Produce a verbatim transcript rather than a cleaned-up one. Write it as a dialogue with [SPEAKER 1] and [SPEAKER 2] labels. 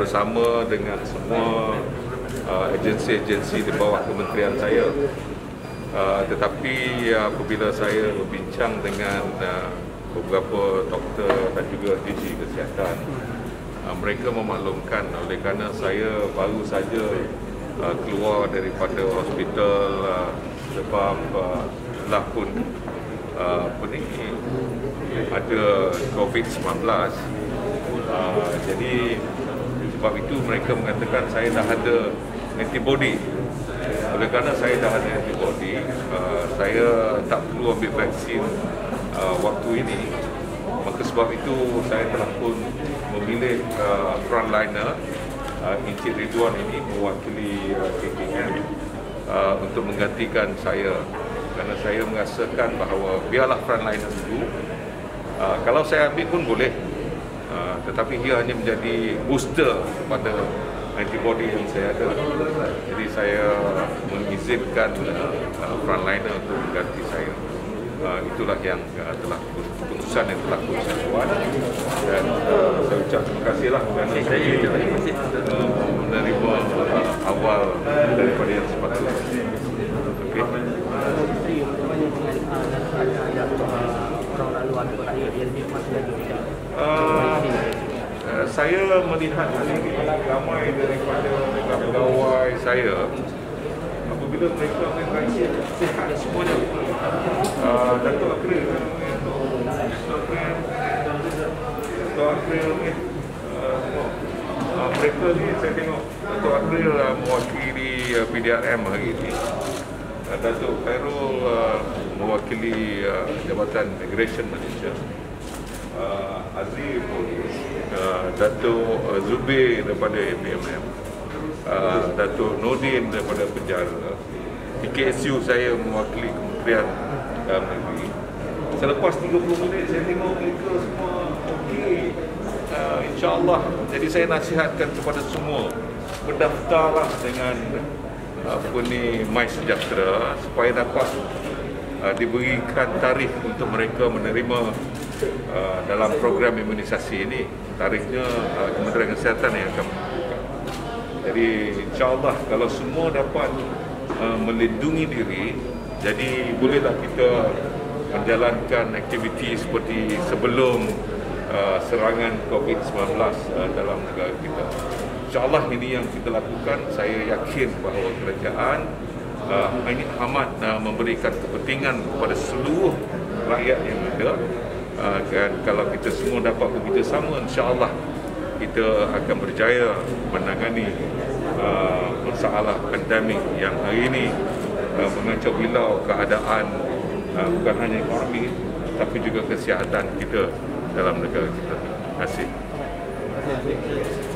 [SPEAKER 1] bersama dengan semua uh, agensi-agensi di bawah kementerian saya. Uh, tetapi uh, apabila saya berbincang dengan uh, beberapa doktor dan juga D G Kesihatan, uh, mereka memaklumkan oleh kerana saya baru saja uh, keluar daripada hospital uh, sebab uh, telah pun uh, apa ni, ada COVID sembilan belas. Uh, jadi sebab itu mereka mengatakan saya dah ada antibody. Oleh kerana saya dah ada antibody, uh, saya tak perlu ambil vaksin uh, waktu ini. Maka sebab itu saya telah pun memilih uh, frontliner uh, Encik Ridwan ini mewakili uh, K K M uh, untuk menggantikan saya. Kerana saya merasakan bahawa biarlah frontliner dulu. Uh, kalau saya ambil pun boleh. Uh, tetapi ia hanya menjadi booster kepada antibody yang saya ada. Jadi saya mengizinkan uh, frontliner untuk mengganti saya. Uh, itulah yang uh, telah keputusan yang telah pun saya buat. Dan uh, saya ucap terima kasihlah kerana saya uh, menerima uh, awal daripada yang sepatutnya. Okey. Uh, uh, saya melihat hari ini ramai daripada pegawai saya apabila mereka mengaji sihat semuanya. Uh, Datuk April, Datuk April ni, uh, mereka ni saya tengok Datuk April uh, mewakili uh, P D R M hari ini. Uh, Datuk Khairul uh, mewakili uh, Jabatan Migration Malaysia. Uh, Azri Polis, uh, Datuk uh, Zubir daripada A P M M, uh, Datuk Nordin daripada penjara, P K S U saya mewakili Kementerian Dalam Negeri. Selepas tiga puluh minit saya tengok mereka semua okey, uh, insya-Allah. Jadi saya nasihatkan kepada semua berdaftarlah dengan apa ni MySejahtera supaya dapat uh, diberikan tarikh untuk mereka menerima Uh, dalam program imunisasi ini. Tarikhnya uh, Kementerian Kesihatan yang akan menentukan. Jadi insya-Allah kalau semua dapat uh, melindungi diri, jadi bolehlah kita menjalankan aktiviti seperti sebelum uh, serangan COVID sembilan belas uh, dalam negara kita. Insya-Allah ini yang kita lakukan. Saya yakin bahawa kerajaan uh, ini amat uh, memberikan kepentingan kepada seluruh rakyat yang ada. Uh, dan kalau kita semua dapat bekerjasama, insya-Allah kita akan berjaya menangani uh, masalah pandemik yang hari ini uh, mengacau bilau keadaan uh, bukan hanya ekonomi tapi juga kesihatan kita dalam negara kita. Terima kasih.